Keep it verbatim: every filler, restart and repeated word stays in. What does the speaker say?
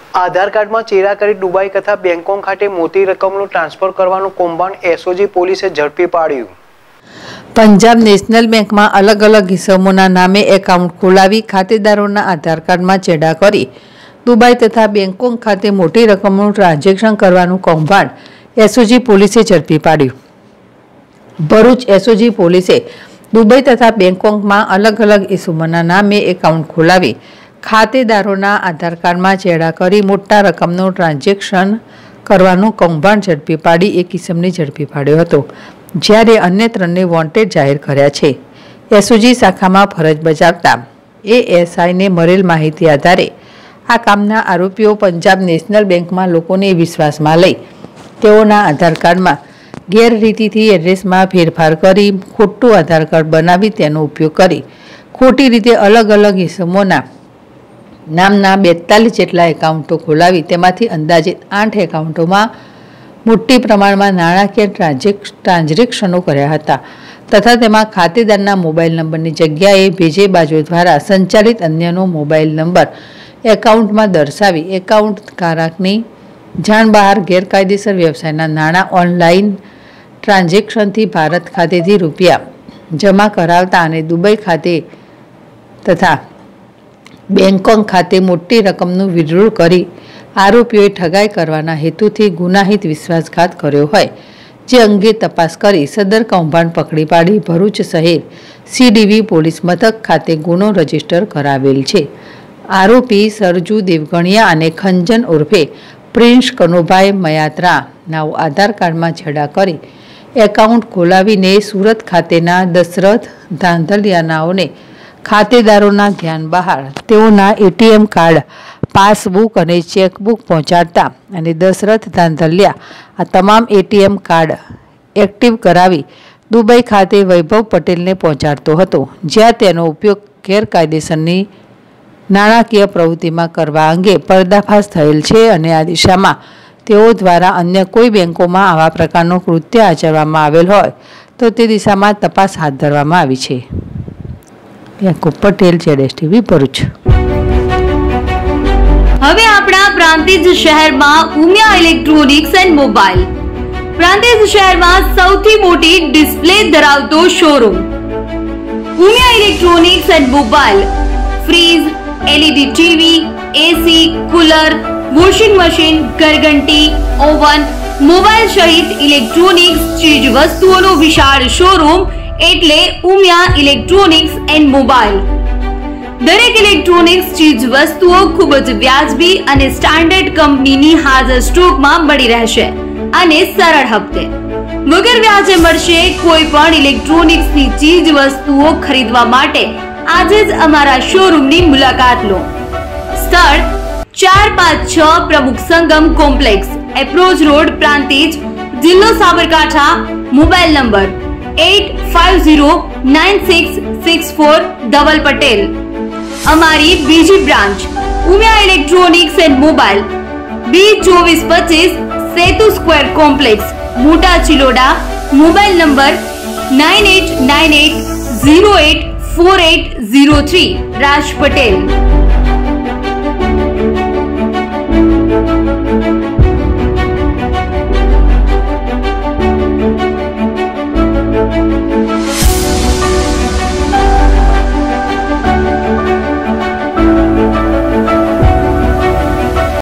આધાર કાર્ડમાં ચેડા કરી દુબઈ તથા બેંકોક ખાતે મોટી રકમનું ટ્રાન્સફર કરવાનું કૌભાંડ એસઓજી પોલીસે ઝડપી પાડ્યું। પંજાબ નેશનલ બેંકમાં અલગ અલગ ઇસમોના નામે એકાઉન્ટ ખોલાવી ખાતેદારોના આધાર કાર્ડમાં ચેડા કરી દુબઈ તથા બેંકોક ખાતે મોટી રકમનું ટ્રાન્ઝેક્શન કરવાનું કૌભાંડ એસઓજી પોલીસે ઝડપી પાડ્યું। ભરૂચ એસઓજી પોલીસે દુબઈ તથા બેંકોકમાં અલગ અલગ ઇસમોના નામે એકાઉન્ટ ખોલાવી ખાતેદારોના આધાર કાર્ડમાં ચેડા કરી મોટા રકમનું ટ્રાન્ઝેક્શન કરવાનું કૌભાંડ ઝડપી પાડી એક ઇસમને ઝડપી પાડ્યો હતો, જ્યારે અન્ય ત્રણને વોન્ટેડ જાહેર કર્યા છે। એસઓજી શાખામાં ફરજ બજાવતા એએસઆઈને મળેલ માહિતી આધારે આ કામના આરોપીઓ પંજાબ નેશનલ બેંકમાં લોકોને વિશ્વાસમાં લઈ તેઓના આધાર કાર્ડમાં ગેરરીતિથી એડ્રેસમાં ફેરફાર કરી ખોટું આધાર કાર્ડ બનાવી તેનો ઉપયોગ કરી ખોટી રીતે અલગ અલગ ઇસમોના નામના બેતાલીસ જેટલા એકાઉન્ટો ખોલાવી તેમાંથી અંદાજિત આઠ એકાઉન્ટોમાં મોટી પ્રમાણમાં નાણાકીય ટ્રાન્ઝેક્શનો કર્યા હતા તથા તેમાં ખાતેદારના મોબાઈલ નંબરની જગ્યાએ બીજે બાજુ દ્વારા સંચાલિત અન્યનો મોબાઈલ નંબર એકાઉન્ટમાં દર્શાવી એકાઉન્ટ ધારકની જાણ બહાર ગેરકાયદેસર વ્યવસાયના નાણાં ઓનલાઈન ટ્રાન્ઝેક્શનથી ભારત ખાતેથી રૂપિયા જમા કરાવતા અને દુબઈ ખાતે તથા બેંકોક ખાતે મોટી રકમનું વિડ્રોલ કરી આરોપીઓએ ઠગાઈ કરવાના હેતુથી ગુનાહિત વિશ્વાસઘાત કર્યો હોય, જે અંગે તપાસ કરી સદર કૌભાંડ પકડી પાડી ભરૂચ શહેર સીડીવી પોલીસ મથક ખાતે ગુનો રજીસ્ટર કરાવેલ છે। આરોપી સરજુ દેવગણિયા અને ખંજન ઉર્ફે પ્રિન્સ કનુભાઈ મયાત્રા નાઓ આધાર કાર્ડમાં છેડા કરી એકાઉન્ટ ખોલાવીને સુરત ખાતેના દશરથ ધાંધલિયાનાઓને ખાતેદારોના ધ્યાન બહાર તેઓના એટીએમ કાર્ડ, પાસબુક અને ચેકબુક પહોંચાડતા અને દશરથ ધાંધલિયા આ તમામ એટીએમ કાર્ડ એક્ટિવ કરાવી દુબઈ ખાતે વૈભવ પટેલને પહોંચાડતો હતો, જ્યાં તેનો ઉપયોગ ગેરકાયદેસરની નાણાકીય પ્રવૃત્તિમાં કરવા અંગે પર્દાફાશ થયેલ છે અને આ દિશામાં તેઓ દ્વારા અન્ય કોઈ બેંકોમાં આવા પ્રકારનું કૃત્ય આચરવામાં આવેલ હોય તો તે દિશામાં તપાસ હાથ ધરવામાં આવી છે। યાકુબ પટેલ, જેડએસટીવી ભરૂચ। હવે આપણા પ્રાંતિજ શહેરમાં Umiya electronics and mobile Prantij શહેરમાં સૌથી મોટી ડિસ્પ્લે ધરાવતો showroom Umiya electronics and mobile fridge, LED TV, AC, cooler, washing machine, ઘરઘંટી, ઓવન, મોબાઈલ સહિત ઇલેક્ટ્રોનિક્સ ચીજ વસ્તુઓનો વિશાળ શોરૂમ એટલે ઉમિયા ઇલેક્ટ્રોનિક્સ એન્ડ મોબાઈલ। દરેક ઇલેક્ટ્રોનિક્સ ચીજ વસ્તુઓ ખૂબ જ વ્યાજબી અને સ્ટાન્ડર્ડ કંપનીની હાજર સ્ટોકમાં મળી રહેશે અને સરળ હપ્તે વગર વ્યાજે મળશે। કોઈ પણ ઇલેક્ટ્રોનિક્સની ચીજ વસ્તુઓ ખરીદવા માટે આજે જ અમારા શોરૂમની મુલાકાત લો। સ્થળ ચાર પાંચ છ Pramukh Sangam complex, approach road, Prantij, જિલ્લો Sabarkantha. Mobile number eight five zero nine six six four Dhaval Patel. અમારી બીજી branch Umiya electronics and mobile B ચોવીસ પચીસ Setu square complex, Mota Chiloda. Mobile number nine eight nine eight zero eight four eight zero three. Raj Patel.